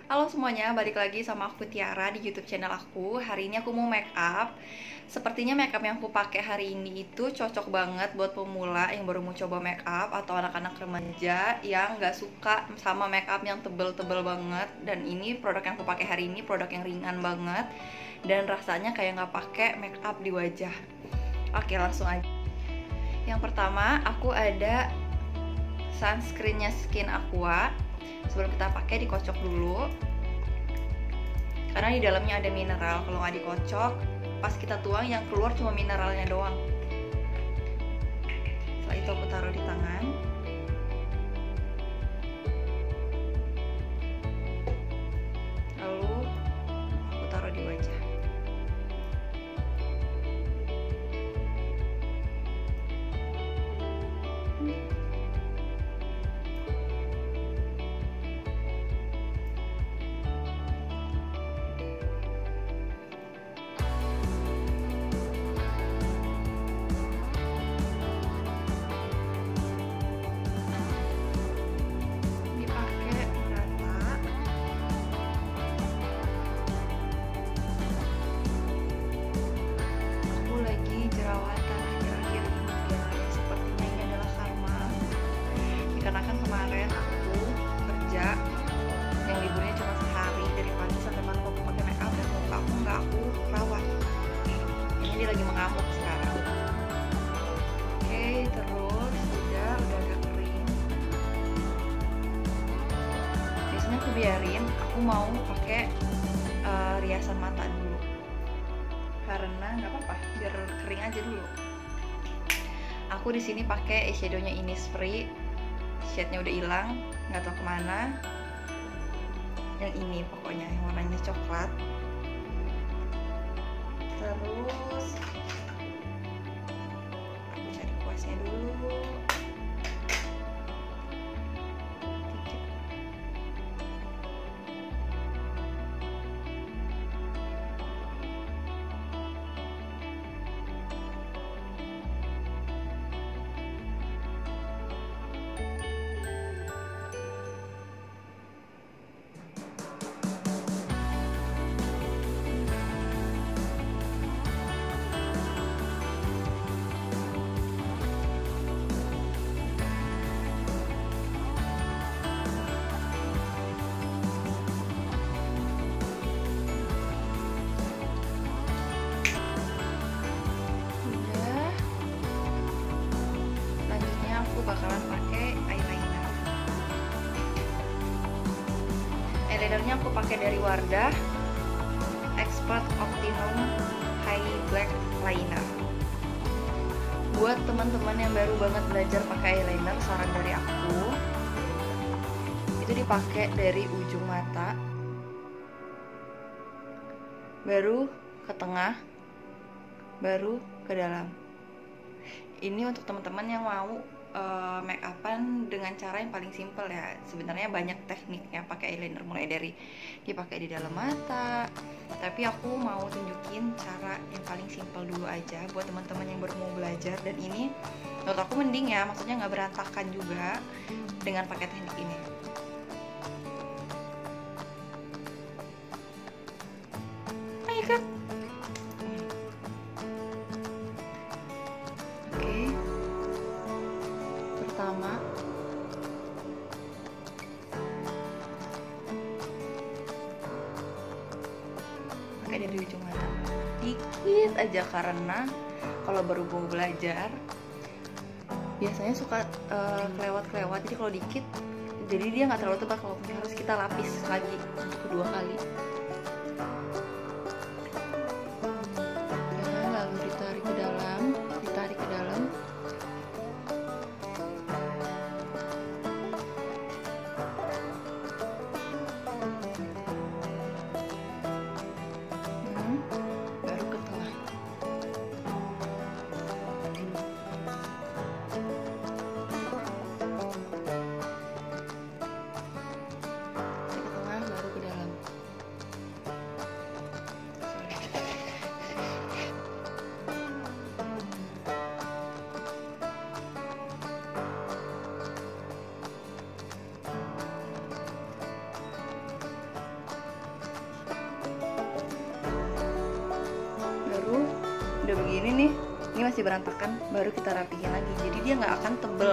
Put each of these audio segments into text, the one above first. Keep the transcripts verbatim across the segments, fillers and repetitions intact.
Halo semuanya, balik lagi sama aku Tiara di YouTube channel aku. Hari ini aku mau make up. Sepertinya make up yang aku pakai hari ini itu cocok banget buat pemula yang baru mau coba make up atau anak-anak remaja yang nggak suka sama make up yang tebel-tebel banget. Dan ini produk yang aku pakai hari ini produk yang ringan banget dan rasanya kayak nggak pakai make up di wajah. Oke, langsung aja. Yang pertama, aku ada sunscreennya Skin Aqua. Sebelum kita pakai, dikocok dulu karena di dalamnya ada mineral. Kalau nggak dikocok, pas kita tuang yang keluar cuma mineralnya doang. Setelah itu aku taruh di tangan. Lalu aku taruh di wajah. Karena kan kemarin aku kerja yang liburnya cuma sehari dari pagi sampai malam, aku pakai make up dan muka aku nggak aku rawat. Ini dia lagi mengamuk sekarang. Oke, terus udah udah agak kering. Biasanya aku biarin, aku mau pakai uh, riasan mata dulu karena nggak apa-apa, biar kering aja dulu. Aku di sini pakai eyeshadownya Innisfree. Shade-nya udah hilang, nggak tahu kemana. Yang ini pokoknya, yang warnanya coklat. Terus aku cari kuasnya dulu. Dikit. Bakalan pakai eyeliner. Eyelinernya aku pakai dari Wardah Expert Optimum High Black Liner. Buat teman-teman yang baru banget belajar pakai eyeliner, saran dari aku itu dipakai dari ujung mata, baru ke tengah, baru ke dalam. Ini untuk teman-teman yang mau Uh, make upan dengan cara yang paling simple ya. Sebenarnya banyak tekniknya pakai eyeliner, mulai dari dipakai di dalam mata, tapi aku mau tunjukin cara yang paling simple dulu aja buat teman-teman yang baru mau belajar. Dan ini menurut aku mending ya, maksudnya nggak berantakan juga dengan pakai teknik ini. Ayo kan. Pertama, pakai dari ujung mata dikit aja, karena kalau baru mau belajar biasanya suka uh, kelewat-kelewat. Jadi kalau dikit, jadi dia nggak terlalu tebal. Kalau harus kita lapis lagi untuk kedua kali. Nah, lalu ditarik ke dalam, ditarik ke dalam. udah begini nih, ini masih berantakan, baru kita rapihin lagi, jadi dia nggak akan tebel.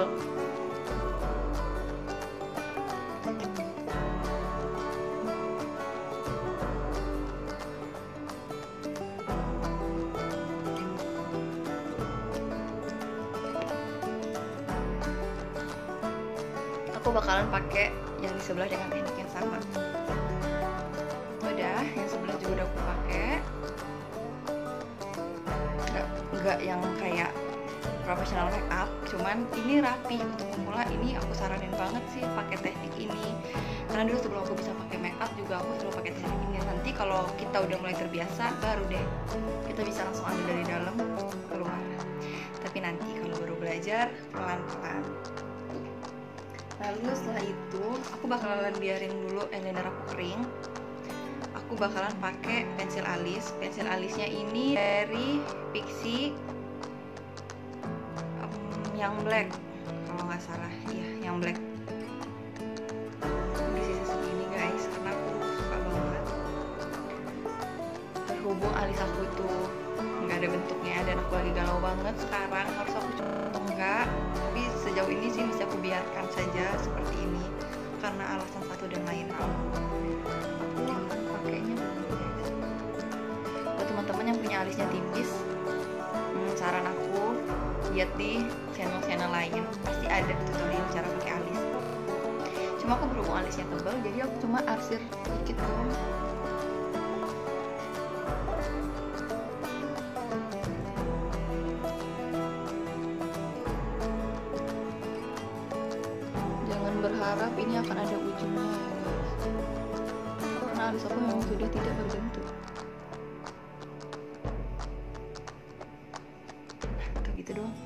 Aku bakalan pakai yang di sebelah dengan teknik yang sama. Udah, yang sebelah juga udah aku pakai. Nggak, nggak yang kayak profesional make up, cuman ini rapi untuk pemula. Ini aku saranin banget sih pakai teknik ini, karena dulu sebelum aku bisa pakai make up juga aku selalu pakai teknik ini. Nanti kalau kita udah mulai terbiasa, baru deh kita bisa langsung ambil dari dalam keluar. Tapi nanti kalau baru belajar, pelan-pelan. Lalu setelah itu aku bakalan biarin dulu eyeliner aku kering. Aku bakalan pakai pensil alis. Pensil alisnya ini dari Pixi um, yang black kalau nggak salah, iya yang black. Di sisa segini guys, karena aku suka banget. Berhubung alis aku tuh nggak ada bentuknya dan aku lagi galau banget sekarang, harus aku coba enggak, tapi sejauh ini sih bisa aku biarkan saja seperti ini karena alasan satu dan lain hal. Aku akan pakainya begini guys. Buat teman-teman yang punya alisnya tipis, hmm, saran aku lihat di channel-channel lain, pasti ada tutorial cara pakai alis. Cuma aku berhubung alisnya tebal, jadi aku cuma arsir dikit doang. Berharap ini akan ada ujungnya ya guys, karena alis aku memang sudah tidak berbentuk. Nah, gitu doang.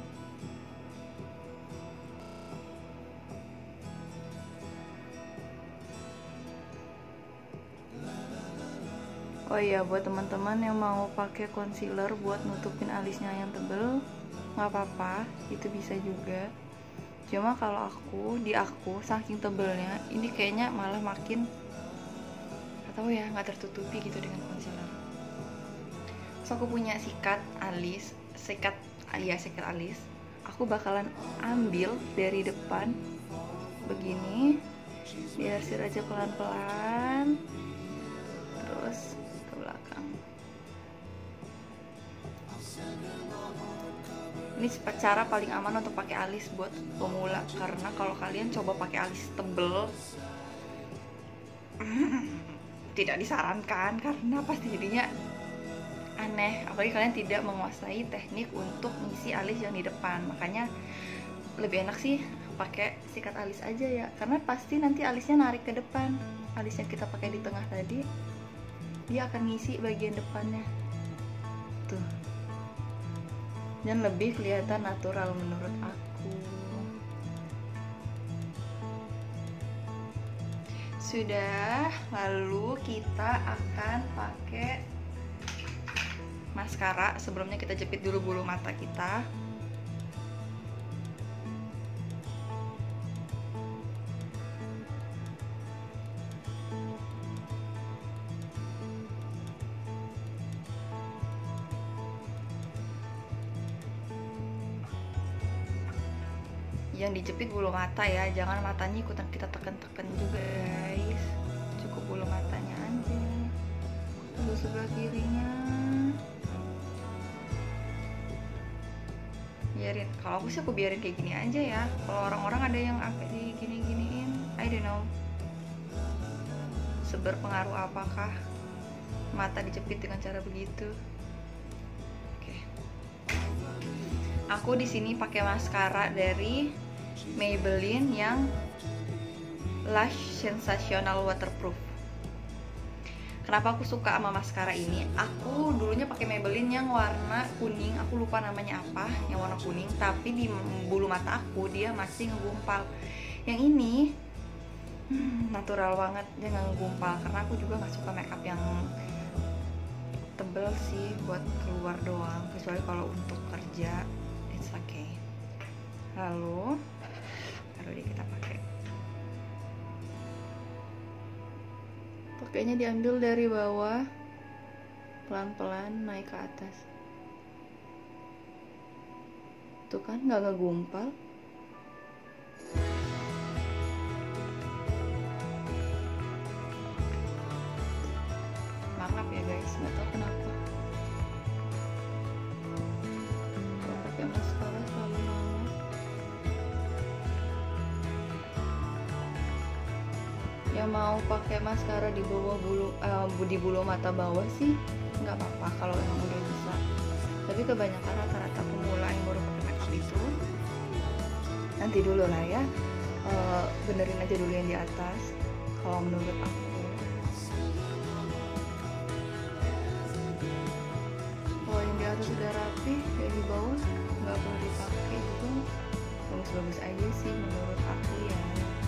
Oh iya, buat teman-teman yang mau pakai concealer buat nutupin alisnya yang tebel, nggak apa-apa, itu bisa juga. Cuma kalau aku, di aku saking tebelnya, ini kayaknya malah makin gak tahu ya, nggak tertutupi gitu dengan concealer. So aku punya sikat alis, sikat, ya sikat alis. Aku bakalan ambil dari depan begini, diarsir aja pelan-pelan, terus ke belakang. Ini cara paling aman untuk pakai alis buat pemula, karena kalau kalian coba pakai alis tebel tidak disarankan karena pasti jadinya aneh, apalagi kalian tidak menguasai teknik untuk ngisi alis yang di depan. Makanya lebih enak sih pakai sikat alis aja ya, karena pasti nanti alisnya narik ke depan. Alisnya kita pakai di tengah tadi, dia akan ngisi bagian depannya tuh, dan lebih kelihatan natural menurut aku. Sudah, lalu kita akan pakai maskara. Sebelumnya kita jepit dulu bulu mata kita. Yang dijepit bulu mata ya, jangan matanya ikutan kita tekan-tekan juga guys, cukup bulu matanya aja. Lalu sebelah kirinya biarin, kalau aku sih aku biarin kayak gini aja ya. Kalau orang-orang ada yang sampai di gini-giniin, I don't know seberpengaruh apakah mata dijepit dengan cara begitu. Oke, aku di sini pakai maskara dari Maybelline yang Lush Sensational Waterproof. Kenapa aku suka sama maskara ini? Aku dulunya pakai Maybelline yang warna kuning, aku lupa namanya apa, yang warna kuning, tapi di bulu mata aku dia masih ngegumpal. Yang ini hmm, natural banget, dia nggak ngegumpal, karena aku juga nggak suka makeup yang tebel sih, buat keluar doang, kecuali kalau untuk kerja it's okay. Lalu taruh di kita pakai, pakainya diambil dari bawah pelan-pelan naik ke atas. Tuh kan nggak ngegumpal. Maaf ya guys, nggak tahu kenapa kalau pakai maskara selalu maaf. Yang mau pakai maskara di bawah bulu uh, di bulu mata bawah sih nggak apa-apa kalau emang udah bisa, tapi kebanyakan rata-rata pemula yang baru pakai makeup itu nanti dulu lah ya, uh, benerin aja dulu yang di atas kalau menurut aku. Kalau yang di atas sudah rapi, yang di bawah nggak perlu dipakai, itu bagus-bagus aja sih menurut aku ya.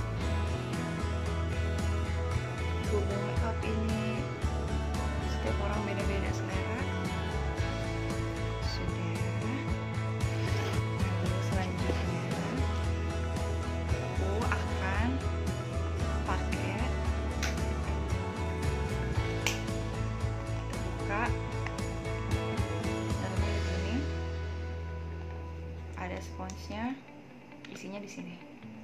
Hubung makeup ini setiap orang beda-beda selera. Sudah. Lalu selanjutnya aku akan pakai, buka dalamnya di sini. Ada sponsnya, isinya di sini.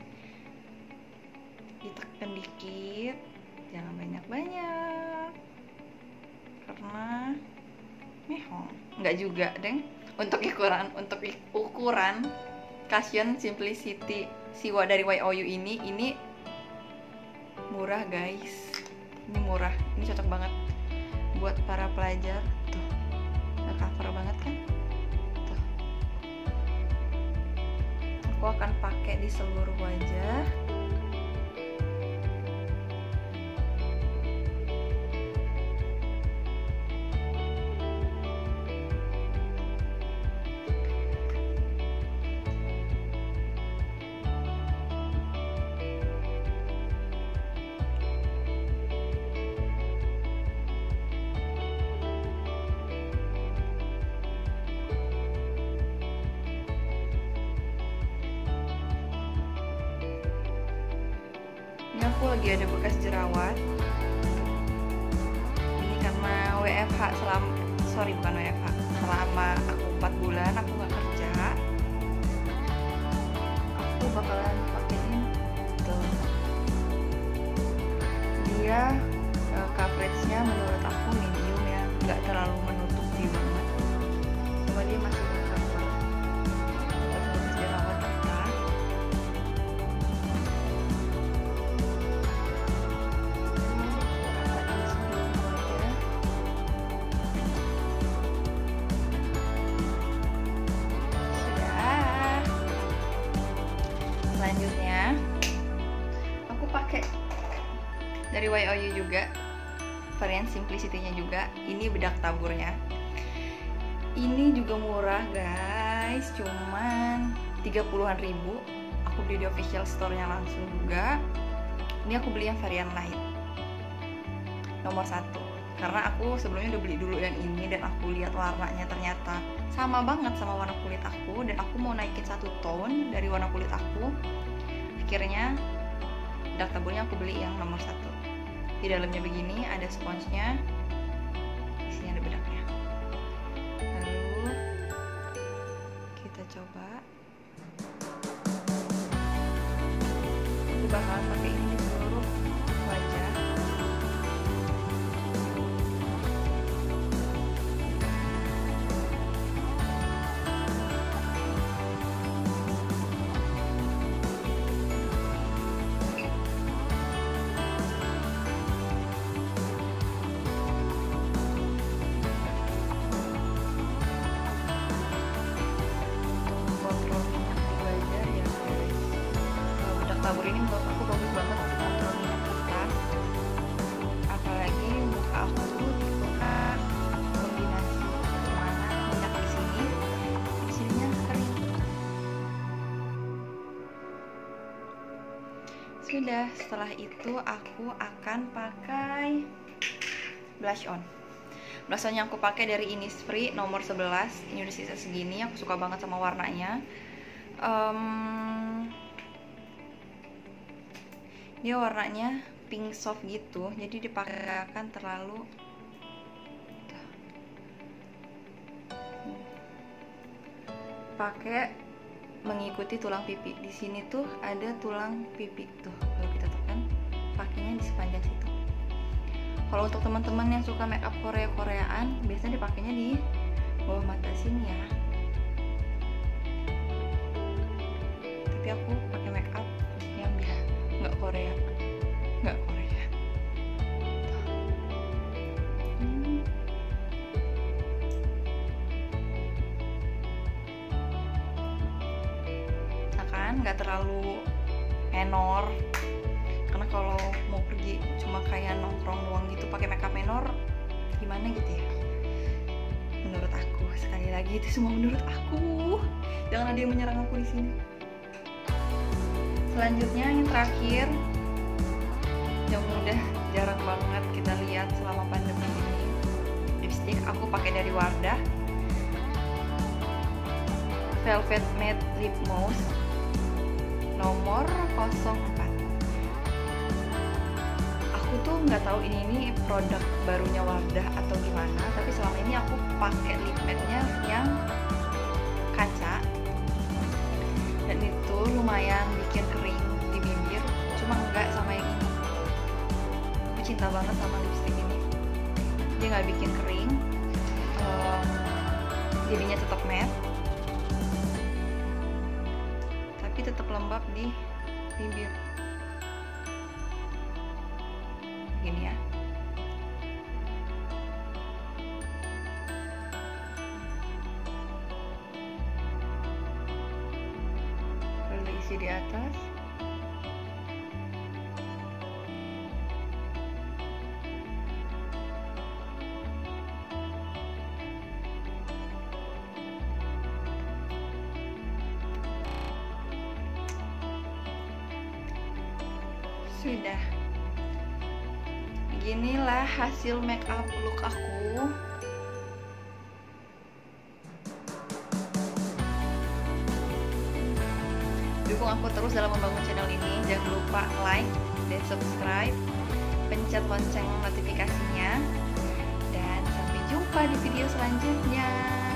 Ditekan dikit, jangan banyak-banyak karena mehong. Nggak juga deng, untuk ukuran untuk ukuran Cushion Simplicity Siwa dari Y O U ini ini murah guys, ini murah, ini cocok banget buat para pelajar. Tuh, nggak cover banget kan. Tuh, aku akan pakai di seluruh wajah. Ini aku lagi ada bekas jerawat. Ini karena W F H selama, sorry bukan W F H, selama aku empat bulan aku nggak kerja. Aku bakalan pakein tuh. Dia uh, coveragenya menurut aku medium ya, nggak terlalu menutupi banget. Cuma dia masih bercover. Bekas jerawat kita. Selanjutnya aku pakai dari Y O U juga, varian Simplicity-nya juga. Ini bedak taburnya. Ini juga murah guys, cuman tiga puluhan ribu. Aku beli di official store-nya langsung juga. Ini aku beli yang varian light nomor satu, karena aku sebelumnya udah beli dulu yang ini dan aku lihat warnanya ternyata sama banget sama warna kulit aku, dan aku mau naikin satu tone dari warna kulit aku. Akhirnya bedak taburnya aku beli yang nomor satu. Di dalamnya begini, ada sponsnya, isinya ada bedaknya. Lalu kita coba. Aku bakalan pakai ini di seluruh wajah. Tabur ini menurut aku bagus banget untuk kontrol minyak kita, apalagi muka aku tuh suka kombinasi mana minyak di sini, di sininya kering. Sudah, setelah itu aku akan pakai blush on. Blush on yang aku pakai dari Innisfree nomor sebelas. Ini udah sisa segini, aku suka banget sama warnanya. Um, Dia warnanya pink soft gitu, jadi dipakai akan terlalu pakai mengikuti tulang pipi. Di sini tuh ada tulang pipi tuh, kalau kita tekan pakainya di sepanjang situ. Kalau untuk teman-teman yang suka make up Korea-Koreaan, biasanya dipakainya di bawah mata sini ya. Tapi aku pakai make up yang nggak Korea, nggak Korea. Hmm. Nah kan, nggak terlalu menor. Karena kalau mau pergi cuma kayak nongkrong doang gitu pakai makeup menor, gimana gitu ya? Menurut aku, sekali lagi itu semua menurut aku. Jangan ada yang menyerang aku di sini. Selanjutnya yang terakhir, yang udah jarang banget kita lihat selama pandemi ini, lipstick aku pakai dari Wardah, Velvet Matte Lip Mousse nomor nol empat. Aku tuh nggak tahu ini ini produk barunya Wardah atau gimana, tapi selama ini aku pakai lip matte-nya yang kaca, dan itu lumayan bikin kering di bibir, cuma enggak sama yang ini. Aku cinta banget sama lipstick ini, dia nggak bikin kering, um, jadinya tetap matte, tapi tetap lembab di bibir. Gini ya. Lalu isi di atas. Sudah. Beginilah hasil make up look aku. Dukung aku terus dalam membangun channel ini. Jangan lupa like dan subscribe, pencet lonceng notifikasinya, dan sampai jumpa di video selanjutnya.